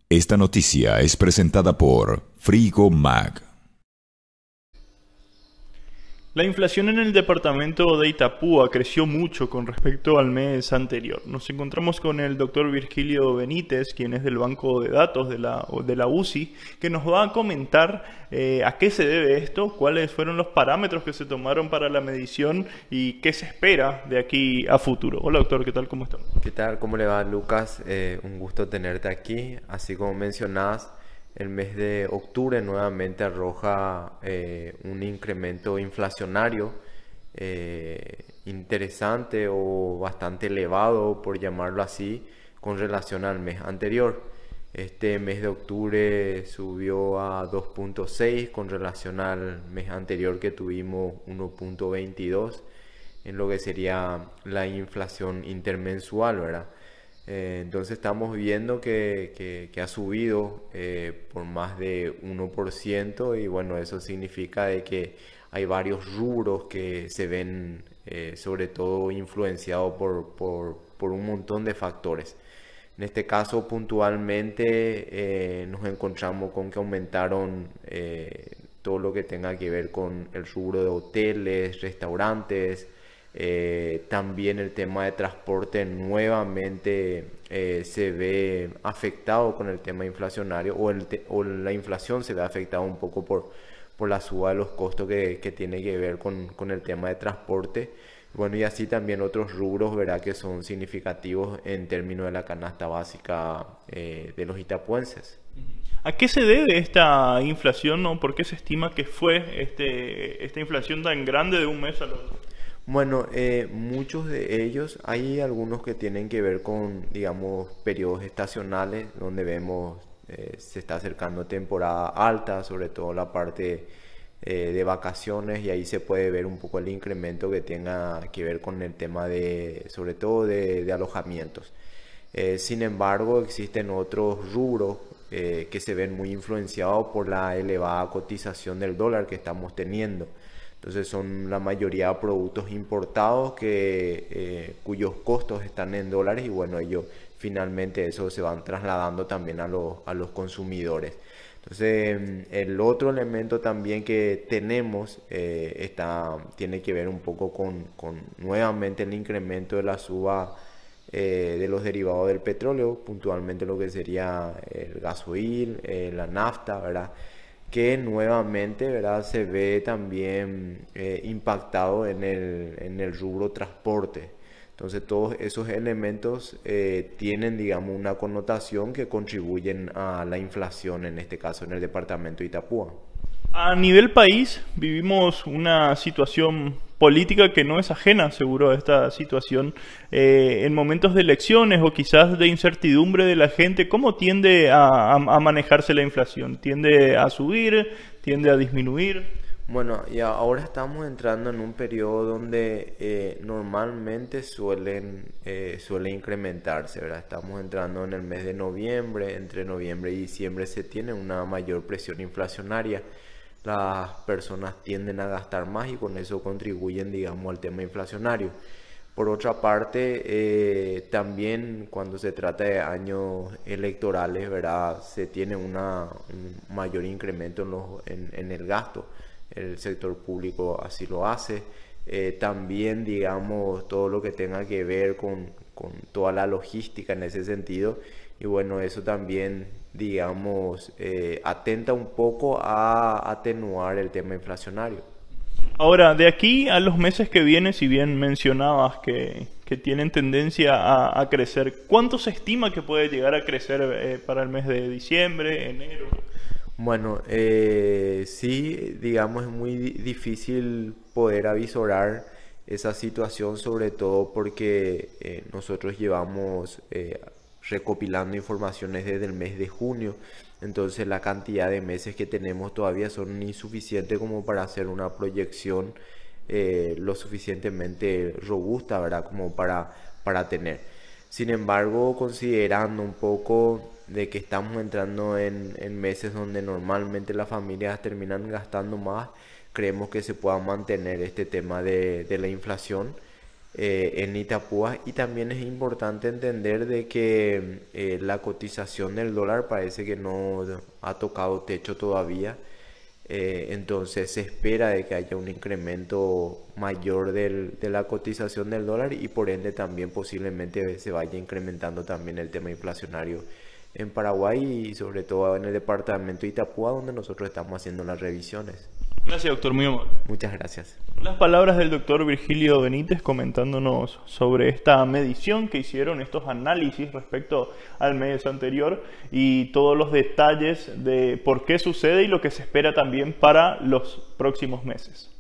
Esta noticia es presentada por Frigo Mag. La inflación en el departamento de Itapúa creció mucho con respecto al mes anterior. Nos encontramos con el doctor Virgilio Benítez, quien es del banco de datos de la UCI, que nos va a comentar a qué se debe esto, cuáles fueron los parámetros que se tomaron para la medición y qué se espera de aquí a futuro. Hola doctor, ¿qué tal? ¿Cómo estamos? ¿Qué tal? ¿Cómo le va, Lucas? Un gusto tenerte aquí. Así como mencionabas, el mes de octubre nuevamente arroja un incremento inflacionario interesante o bastante elevado, por llamarlo así, con relación al mes anterior. Este mes de octubre subió a 2.6 con relación al mes anterior que tuvimos 1.22 en lo que sería la inflación intermensual, ¿verdad? Entonces estamos viendo que ha subido por más de 1% y bueno, eso significa de que hay varios rubros que se ven sobre todo influenciados por un montón de factores. En este caso puntualmente nos encontramos con que aumentaron todo lo que tenga que ver con el rubro de hoteles, restaurantes, también el tema de transporte nuevamente se ve afectado con el tema inflacionario o la inflación se ve afectada un poco por la suba de los costos que tiene que ver con el tema de transporte. Bueno, y así también otros rubros, ¿verdad?, que son significativos en términos de la canasta básica de los itapuenses. ¿A qué se debe esta inflación o por qué se estima que fue esta inflación tan grande de un mes al otro? Bueno, muchos de ellos, hay algunos que tienen que ver con, digamos, periodos estacionales, donde vemos se está acercando temporada alta, sobre todo la parte de vacaciones, y ahí se puede ver un poco el incremento que tenga que ver con el tema de, sobre todo de alojamientos. Sin embargo, existen otros rubros que se ven muy influenciados por la elevada cotización del dólar que estamos teniendo. Entonces son la mayoría productos importados cuyos costos están en dólares y bueno, ellos finalmente eso se van trasladando también a los consumidores. Entonces el otro elemento también que tenemos tiene que ver un poco con nuevamente el incremento de la suba de los derivados del petróleo, puntualmente lo que sería el gasoil, la nafta, ¿verdad?, que nuevamente, ¿verdad?, se ve también impactado en el rubro transporte. Entonces todos esos elementos tienen, digamos, una connotación que contribuyen a la inflación, en este caso en el departamento de Itapúa. A nivel país vivimos una situación política que no es ajena, seguro, a esta situación. En momentos de elecciones o quizás de incertidumbre de la gente, ¿cómo tiende a manejarse la inflación? ¿Tiende a subir? ¿Tiende a disminuir? Bueno, y ahora estamos entrando en un periodo donde normalmente suele incrementarse, ¿verdad? Estamos entrando en el mes de noviembre, entre noviembre y diciembre se tiene una mayor presión inflacionaria. Las personas tienden a gastar más y con eso contribuyen, digamos, al tema inflacionario. Por otra parte, también cuando se trata de años electorales, ¿verdad?, se tiene un mayor incremento en el gasto. El sector público así lo hace. También, digamos, todo lo que tenga que ver con toda la logística en ese sentido. Y bueno, eso también, digamos, atenta un poco a atenuar el tema inflacionario. Ahora, de aquí a los meses que vienen, si bien mencionabas que tienen tendencia a crecer, ¿cuánto se estima que puede llegar a crecer para el mes de diciembre, enero? Bueno, sí, digamos, es muy difícil poder avisorar esa situación, sobre todo porque nosotros llevamos recopilando informaciones desde el mes de junio, entonces la cantidad de meses que tenemos todavía son insuficientes como para hacer una proyección lo suficientemente robusta, ¿verdad?, como para tener. Sin embargo, considerando un poco de que estamos entrando en meses donde normalmente las familias terminan gastando más, creemos que se pueda mantener este tema de la inflación en Itapúa. Y también es importante entender de que la cotización del dólar parece que no ha tocado techo todavía. Entonces se espera de que haya un incremento mayor de la cotización del dólar, y por ende también posiblemente se vaya incrementando también el tema inflacionario en Paraguay y sobre todo en el departamento de Itapúa, donde nosotros estamos haciendo las revisiones. Gracias, doctor, muy amable. Muchas gracias. Las palabras del doctor Virgilio Benítez comentándonos sobre esta medición que hicieron, estos análisis respecto al mes anterior y todos los detalles de por qué sucede y lo que se espera también para los próximos meses.